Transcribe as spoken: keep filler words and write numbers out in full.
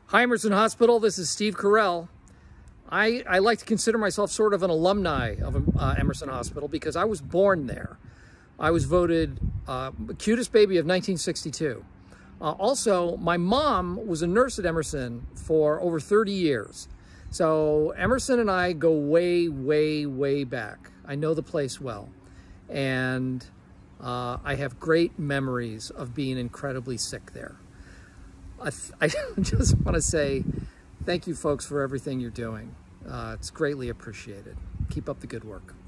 Hi, Emerson Hospital. This is Steve Carell. I, I like to consider myself sort of an alumni of uh, Emerson Hospital because I was born there. I was voted uh, cutest baby of nineteen sixty-two. Uh, also, my mom was a nurse at Emerson for over thirty years. So Emerson and I go way, way, way back. I know the place well. And uh, I have great memories of being incredibly sick there. I, I just want to say thank you folks for everything you're doing. Uh, it's greatly appreciated. Keep up the good work.